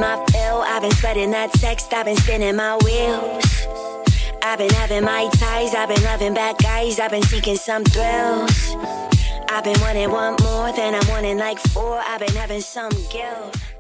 my fill. I've been spreading that text, I've been spinning my wheels. I've been having my ties, I've been loving bad guys, I've been seeking some thrills. I've been wanting one more, then I'm wanting like four. I've been having some guilt.